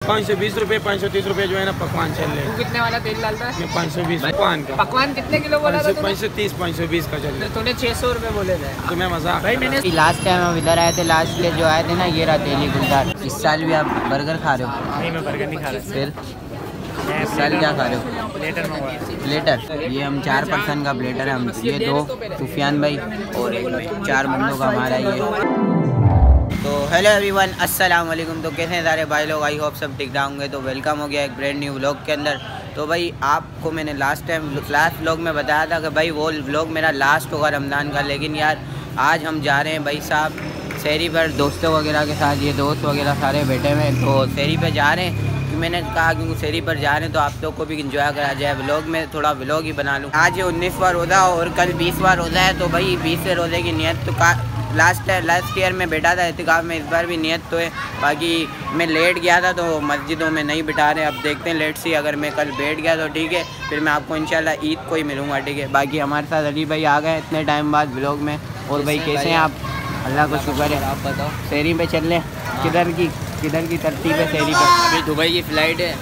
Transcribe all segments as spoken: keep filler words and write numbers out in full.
पाँच सौ बीस रूपए पाँच सौ तीस रूपए जो है ना पकवान चल रहे हैं। कितने वाला तेल डालता है? मैं पाँच सौ बीस पकवान का। पकवान कितने किलो बोला था? पाँच सौ तीस पाँच सौ बीस का चल रहा है। तूने छह सौ रूपए बोले थे। तुम्हें मजाक भाई मैंने लास्ट टाइम हम इधर आए थे, लास्ट के जो आए थे ना ये रहा तेली गुलजार। इस साल भी आप बर्गर खा रहे हो? नहीं, मैं बर्गर नहीं खा रहा। फिर इस साल क्या खा रहे हो? Platter platter. ये हम चार पर्सन का प्लेटर है। हम ये दो सुफियान भाई और एक में चार बंदों का हमारा ये। तो हेलो एवरीवन, अस्सलाम वालेकुम। तो कैसे हैं सारे भाई लोग? आई होप सब ठीक ठाक होंगे। तो वेलकम हो गया एक ब्रांड न्यू व्लॉग के अंदर। तो भाई आपको मैंने लास्ट टाइम लास्ट व्लॉग में बताया था कि भाई वो व्लॉग मेरा लास्ट होगा रमज़ान का, लेकिन यार आज हम जा रहे हैं भाई साहब शहरी पर दोस्तों वगैरह के साथ। ये दोस्त वगैरह सारे बैठे हुए हैं, तो शहरी पर जा रहे हैं। मैंने कहा कि शहरी पर जा रहे हैं तो आप लोग को भी इंजॉय करा जाए। व्लॉग में थोड़ा व्लॉग ही बना लूँ। आज ये उन्नीसवां रोज़ा और कल बीसवां रोज़ा है। तो भाई बीसवें रोज़े की नियत तो का लास्ट लास्ट ईयर में बैठा था इतिकाफ में, इस बार भी नियत तो है। बाकी मैं लेट गया था तो मस्जिदों में नहीं बिठा रहे। अब देखते हैं लेट सी, अगर मैं कल बैठ गया तो ठीक है, फिर मैं आपको इंशाल्लाह ईद को ही मिलूँगा, ठीक है। बाकी हमारे साथ अली भाई आ गए इतने टाइम बाद व्लॉग में। और भाई कैसे हैं आप? अल्लाह का शुक्र है। आप बताओ शहरी पे चल लें? किधर की किधर की तरतीब है शहरी पे? अभी दुबई की फ्लाइट है।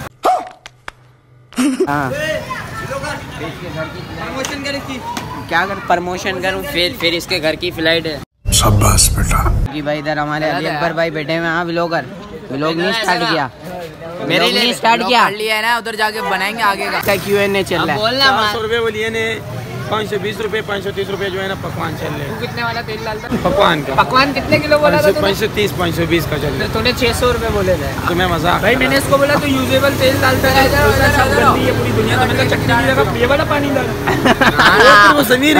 हाँ, प्रमोशन कर इसकी। क्या कर प्रमोशन करूँ? फिर फिर इसके घर की फ्लाइट है। शाबाश बेटा। जी भाई इधर हमारे अली अकबर भाई बैठे हुए हैं। हाँ व्लॉगर, व्लॉग नहीं स्टार्ट किया? मेरे लिए स्टार्ट किया लिया है ना, उधर जाके बनाएंगे आगे का। क्यू एन ए चल रहा है। बोलना चार सौ रुपए बोलिए ने पाँच सौ बीस रूपए पाँच सौ तीस रूपए जो है ना पकवान चल रहे हैं। कितने वाला तेल डालता है? पकवान का। पकवान कितने किलो बोला था? पाँच सौ तीस पाँच सौ बीस का चल रहा है। तूने छह सौ रूपए बोले थे। तुम्हें मजाक? भाई मैंने इसको बोला तो यूजेबल तेल डालता है, पूरी दुनिया तो मतलब चटनी की जगह ये वाला पानी डाला। वो समीर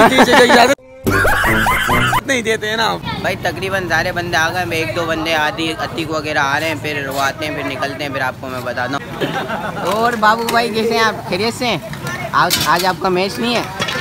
नहीं देते हैं ना भाई तकरीबन सारे बंदे आ गए। मैं एक दो बंदे आदि अतीक वगैरह आ रहे हैं, फिर वो आते हैं, फिर निकलते हैं, फिर आपको मैं बताता हूँ। और बाबू भाई कैसे हैं आप? खैरियत से हैं? आज आज आपका मैच नहीं है?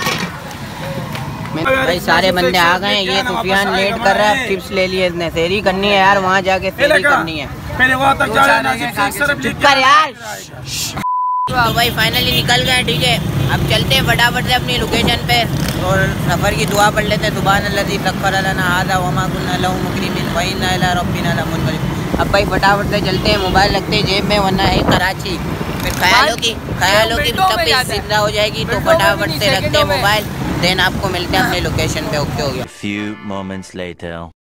भाई सारे बंदे आ गए हैं। ये सुफियान लेट कर रहा है, टिप्स ले लिए इसने। सेरी करनी है यार, वहाँ जाके सेरी करनी है। पहले वहाँ तक कर यार। तो भाई फाइनली निकल गए, ठीक है। अब चलते हैं फटाफट से अपनी लोकेशन पे और सफ़र की दुआ पढ़ लेते हैं। सुभान अल्लज़ी सख्खर लना हाज़ा वमा कुन्ना लहू मुक़रिनीन व इन्ना इला रब्बिना लमुनक़लिबून। अब भाई फटाफट से चलते हैं, मोबाइल रखते हैं जेब में, वरना है कराची। फिर ख्यालों की ख्यालों की तबीयत जिंदा हो जाएगी। तो फटाफट से रखते हैं मोबाइल, देन आपको मिलते हैं अपने लोकेशन पे। ओके हो गया। Few moments later.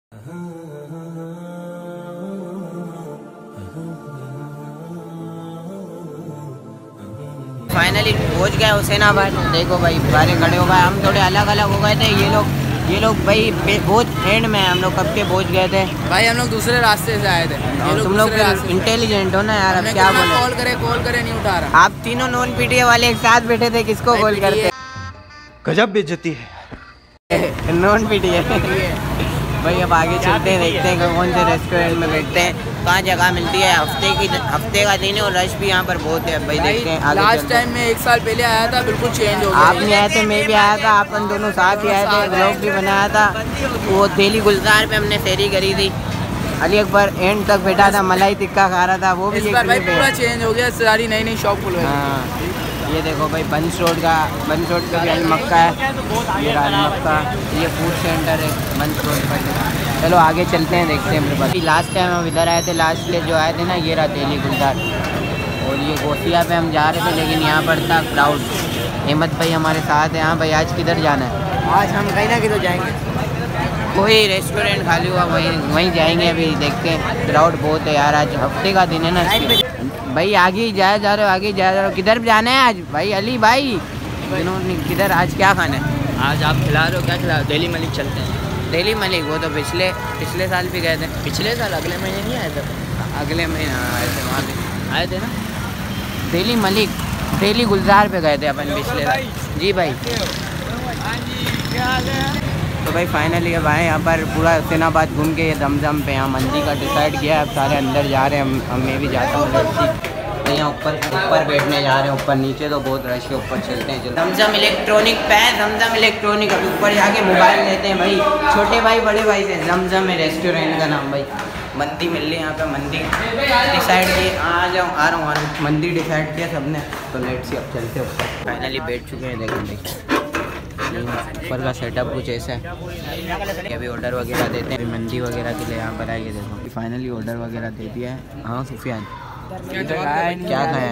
फाइनली पहुंच गए हुसैनाबाद। देखो भाई सारे खड़े हो गए। हम थोड़े अलग अलग हो गए थे। ये लोग ये लोग भाई बहुत फ्रेंड में हम लोग कब के पहुंच गए थे। भाई हम लोग दूसरे रास्ते से आए थे। तुम लोग इंटेलिजेंट हो ना यार, अब क्या बोले? कॉल करे कॉल करे नहीं उठा रहा। आप तीनों नॉन पीटीए वाले एक साथ बैठे थे, किसको कॉल करते? गजब बेइज्जती है। नॉन पीटीए भाई। अब आगे चलते हैं, देखते हैं कौन से रेस्टोरेंट में बैठते हैं, कहाँ जगह मिलती है। हफ्ते की हफ्ते का दिन है और रश भी यहाँ पर बहुत है भाई। देखते हैं आगे। लास्ट टाइम में एक साल पहले आया था, बिल्कुल चेंज हो गया। आप नहीं आए थे, मैं भी आया था, अपन दोनों साथ ही आए थे, व्लॉग भी बनाया था। वो तेली गुलजार पे हमने फेरी करी थी। अली अकबर एंड तक बैठा था, मलाई टिक्का खा रहा था। वो भी इस बार भाई पूरा चेंज हो गया, सारी नई नई शॉप खुल गई। ये देखो भाई बंस रोड का, बंस रोड पे भी अल मक्का है। ये अल मक्का, ये फूड सेंटर है बंस रोड पर। चलो आगे चलते हैं, देखते हैं मेरे पास। लास्ट टाइम हम इधर आए थे, लास्ट के जो आए थे ना ये रहा तेली गुलजार। और ये गोसिया पे हम जा रहे थे, लेकिन यहाँ पर था क्राउड। अहमद भाई हमारे साथ है। हाँ भाई आज किधर जाना है? आज हम कहीं ना किधर जाएंगे, कोई रेस्टोरेंट खाली हुआ वहीं वहीं जाएंगे। अभी देखते हैं, क्राउड बहुत है यार, आज हफ्ते का दिन है ना। भाई आगे ही जाया जा रहे हो, आगे जाया जा रहे हो। किधर जाना है आज भाई? अली भाई किधर? आज क्या खाना है? आज आप खिला रहे हो? क्या खिला रहे हो? दिल्ली मलिक चलते हैं। दिल्ली मलिक? वो तो पिछले पिछले साल भी गए थे। पिछले साल अगले महीने नहीं आए थे? अगले महीने आए थे, वहाँ पे आए थे ना। दिल्ली मलिक, दिल्ली गुलजार पे गए थे अपन पिछले साल। जी भाई। तो भाई फाइनली अब आए यहाँ पर, पूरा हुसैनाबाद घूम के ये दमदम पे यहाँ मंदी का डिसाइड किया है। अब सारे अंदर जा रहे हैं, हम, हम मैं भी जाता हूँ। तो यहाँ ऊपर ऊपर बैठने जा रहे हैं। ऊपर नीचे तो बहुत रश है, ऊपर चलते हैं। दमदम इलेक्ट्रॉनिक पे, दमदम इलेक्ट्रॉनिक। अभी ऊपर जाके मोबाइल लेते हैं भाई, छोटे भाई बड़े भाई से। दमदम है रेस्टोरेंट का नाम भाई। मंदी मिल रही है यहाँ पे, मंदी डिसाइड की। आ जाओ आ रहा हूँ आ रहा हूँ। मंदी डिसाइड किया सबने, तो लेट से अब चलते ऊपर। फाइनली बैठ चुके हैं। देखो देखिए ऊपर का सेटअप कुछ ऐसा है। अभी ऑर्डर वगैरह देते हैं, मंदी वगैरह के लिए यहाँ पर आइए। देखो फाइनली ऑर्डर वगैरह दे दिया है। हाँ सुफियान क्या खाया है?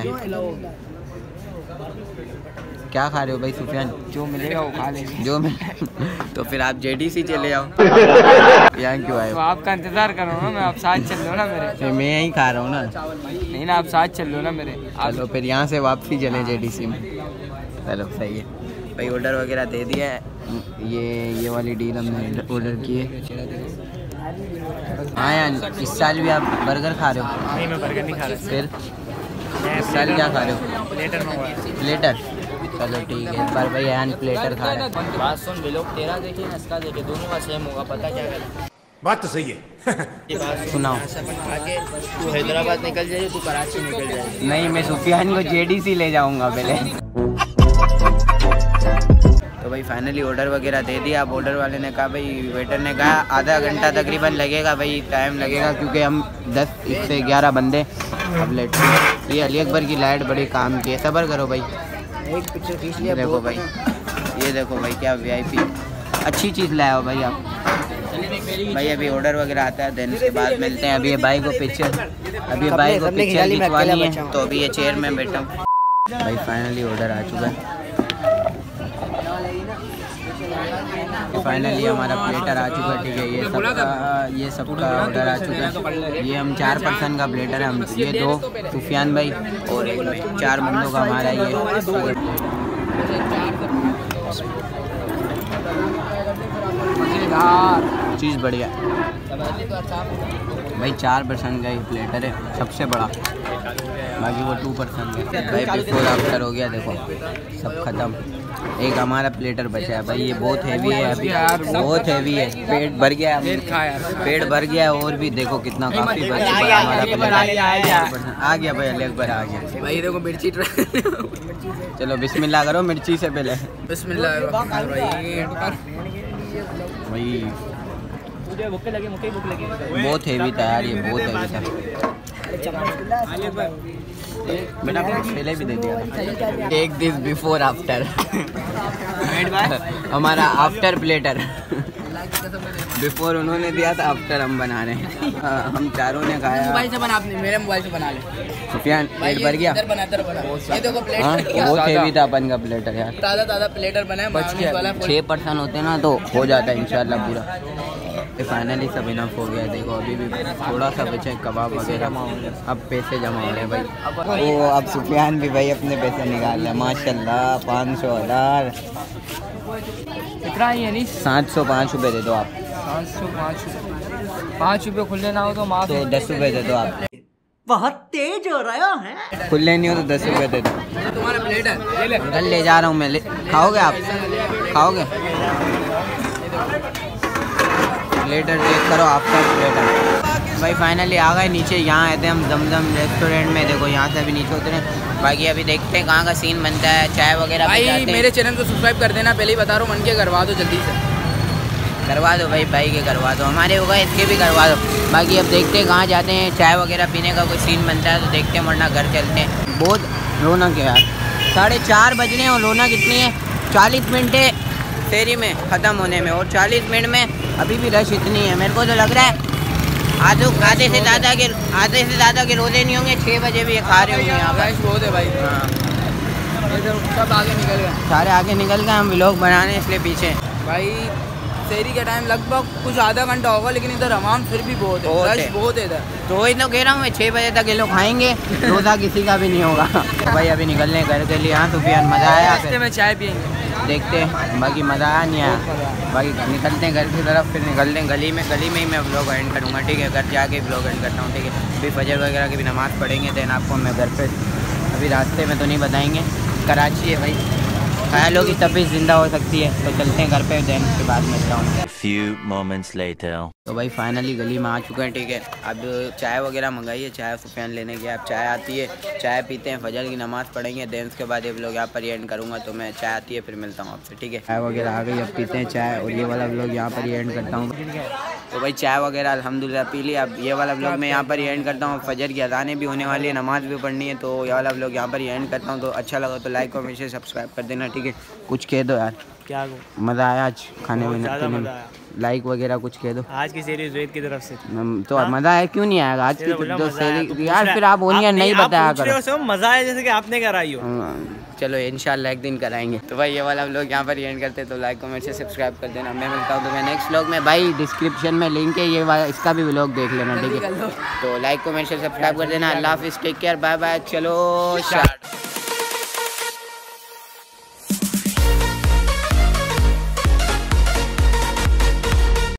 क्या खा रहे हो भाई सुफियान? जो मिलेगा वो खा लेंगे। जो मिले तो फिर आप जेडीसी चले जाओ। यहाँ क्यों आए तो हो? आपका इंतजार कर रहा हूँ ना मैं, आप साथ चल लो ना मेरे। फिर मैं यहीं खा रहा हूँ ना। नहीं ना, आप साथ चल लो ना मेरे। चलो फिर यहाँ से वापसी चले जेडीसी में। चलो सही है भाई, ऑर्डर वगैरह दे दिया है। ये ये वाली डील हमने ऑर्डर की है। हाँ यार, इस साल भी आप बर्गर खा रहे हो? नहीं, मैं बर्गर नहीं खा रहा। फिर इस साल क्या खा रहे हो? प्लेटर मंगवाया। प्लेटर? चलो ठीक है, इस बार भाई यान प्लेटर खा रहे हैं। बात सुन, ब्लॉग तेरा देखे ना इसका देखे, दोनों का सेम होगा, पता क्या है? बात तो सही है। सुनाओ। तू हैदराबाद निकल जाए, तू कराची निकल जाए। नहीं, मैं सुफियान को जेडीसी ले जाऊंगा पहले। तो भाई फाइनली ऑर्डर वगैरह दे दिया। अब ऑर्डर वाले ने कहा भाई, वेटर ने कहा आधा घंटा तकरीबन लगेगा भाई, टाइम लगेगा क्योंकि हम दस से ग्यारह बंदे अब लेट। ये अली अकबर की लाइट बड़ी काम की है, सब्र करो भाई। एक पिक्चर खींच ये देखो भाई, ये देखो भाई क्या वीआईपी अच्छी चीज़ लाया हो भाई आप। भाई अभी ऑर्डर वगैरह आता है, देन उसके बाद मिलते हैं। अभी ये भाई को पिक्चर अभी ये भाई को पिक्चर खिंचवानी है, तो अभी ये चेयर में बैठा हूँ। भाई फाइनली ऑर्डर आ चुका है। फाइनली हमारा प्लेटर आ चुका है, ठीक है। ये सबका ये सबका ऑर्डर आ चुका है। ये हम चार पर्सन का प्लेटर है। हम ये दो सुफियान भाई और एक मैं, चार बंदों का हमारा ये चीज़ बढ़िया भाई। चार पर्सन का ये प्लेटर है सबसे बड़ा, बाकी वो टू पर्सन का भाई। बिफोर आफ्टर हो गया, देखो सब खत्म। एक हमारा प्लेटर बचा है भाई, ये बहुत हैवी है अभी, बहुत हैवी है। पेट भर गया है, पेट भर गया है। और भी देखो कितना काफ़ी बच चुका है हमारा प्लेटर। आ गया भाई, अली अकबर आ गया भाई। देखो मिर्ची चलो बिस्मिल्लाह करो मिर्ची से पहले। बिस्मिल्लाह भाई भूखे लगे, मुझे भूख लगी। बहुत हैवी था यार, ये बहुत हैवी था। बेटा पहले भी दे दिया। Take this before after. हमारा आफ्टर प्लेटर। बिफोर उन्होंने दिया था, आफ्टर हम बना रहे हैं। हाँ, हम चारों ने खाया। मोबाइल से बना, आपने मेरे मोबाइल से बना ले। सुफियान पेट भर गया। बना, बना। ये देखो प्लेटर। हाँ, बहुत हैवी था अपन का प्लेटर यार। ताज़ा ताज़ा प्लेटर बना है, बच गया। छः पर्सन होते ना तो हो जाता है इंशाल्लाह पूरा। तो फाइनली सब इनफ हो गया। देखो अभी भी थोड़ा सा बचा है कबाब वगैरह। अब पैसे जमा हो रहे हैं भाई। वो अब सुफियान भी भाई अपने पैसे निकाल रहे हैं माशाल्लाह। पाँच सौ हज़ार कितना है? नहीं, सात सौ पाँच रुपये दे दो आप। पाँच सौ पाँच रुपये पाँच रुपये खुले ना हो तो माफ। तो दस रुपये दे दो आप। बहुत तेज हो रहा है। खुले नहीं हो तो दस रुपये दे दो। तुम्हारा प्लेटर कल ले जा रहा हूँ मैं, ले खाओगे आप? खाओगे? प्लेटर चेक करो आपका प्लेटर। भाई फाइनली आ गए नीचे। यहाँ आए थे हम जमजम रेस्टोरेंट में। देखो यहाँ से अभी नीचे उतरे। बाकी अभी देखते हैं कहाँ का सीन बनता है। चाय वगैरह भाई मेरे चैनल को सब्सक्राइब कर देना, पहले ही बता रहा हूँ। मन के करवा दो जल्दी से, करवा दो भाई। भाई के करवा दो, हमारे होगा इसके भी करवा दो। बाकी अब देखते हैं कहाँ जाते हैं। चाय वगैरह पीने का कोई सीन बनता है तो देखते हैं, वरना घर चलते हैं। बहुत रौनक है यार। साढ़े चार बज रहे हैं और रौनक इतनी है। चालीस मिनट है फेरी में ख़त्म होने में, और चालीस मिनट में अभी भी रश इतनी है। मेरे को तो लग रहा है आधे आधे से ज़्यादा के आधे से ज़्यादा के रोजे नहीं होंगे। छः बजे भी ये खा रहे होंगे यहाँ पर। बहुत है भाई। हाँ, सब आगे निकल गए, सारे आगे निकल गए। हम व्लॉग बनाने इसलिए पीछे। भाई शहरी का टाइम लगभग कुछ आधा घंटा होगा, लेकिन इधर हमाम फिर भी बहुत है, बहुत रश है। बहुत है इधर। तो वही तो कह रहा हूँ मैं, छः बजे तक ये लोग खाएंगे, रोज़ा किसी का भी नहीं होगा। भाई अभी निकलने घर के लिए। हाँ सुफियान, मज़ा आया? रास्ते में चाय पियेंगे, देखते हैं। बाकी मज़ा आया नहीं आया। बाकी निकलते हैं घर की तरफ, फिर निकलते हैं गली में। गली में ही मैं व्लॉग एंड करूँगा, ठीक है। घर जाके व्लॉग एंड करता हूँ, ठीक है। फिर फजर वगैरह की भी नमाज़ पढ़ेंगे, देन आपको मैं घर पे अभी रास्ते में तो नहीं बताएंगे। कराची है भाई, ख्यालों की तबीयत ज़िंदा हो सकती है। तो चलते हैं घर पे, देन उसके बाद मिलता हूँ। Few moments later. तो भाई फाइनली गली में आ चुके हैं, ठीक है। अब चाय वगैरह मंगाई है, चाय सुफियान लेने गया। अब चाय आती है, चाय पीते हैं, फजर की नमाज़ पढ़ेंगे, देन उसके बाद ये व्लॉग यहाँ पर ही एंड करूँगा। तो मैं चाय आती है फिर मिलता हूँ आपसे, ठीक है। चाय वगैरह आ गई, अब पीते हैं चाय, और ये वाला व्लॉग यहाँ पर ही एंड करता हूँ। तो भाई चाय वगैरह अल्हम्दुलिल्लाह पी ली। अब ये वाला व्लॉग मैं यहाँ पर ही एंड करता हूँ। फजर की अज़ानें भी होने वाली है, नमाज़ भी पढ़नी है, तो ये वाला व्लॉग यहाँ पर ही एंड करता हूँ। तो अच्छा लगा तो लाइक और हमेशा सब्सक्राइब कर देना, ठीक है। कुछ कह दो यार। क्या मज़ा आया आज खाने में? ज़्यादा मज़ा आया। लाइक वगैरह कुछ कह दो। आज की सीरीज जुएद की तरफ से हम- तो मज़ा आया क्यों नहीं आएगा आज की बोला जो मज़ा आया, तो सेरी पूछ यार रहा- फिर आप ओनियन नहीं आप बताया पूछ रहे हो करो। सब मज़ा आया जैसे कि आपने कराई हो। हाँ, चलो इंशाल्लाह एक दिन कराएंगे। तो भाई ये वाला व्लॉग यहाँ पर एंड करते, तो लाइक कमेंट से सब्सक्राइब कर देना। मैं मिलता हूँ तुम्हें नेक्स्ट व्लॉग में। भाई डिस्क्रिप्शन में लिंक है, ये वाला इसका भी व्लॉग देख लेना, ठीक है? तो लाइक कमेंट से सब्सक्राइब कर देना। अल्लाह हाफिज़, टेक केयर, बाय बाय। चलो स्टार्ट।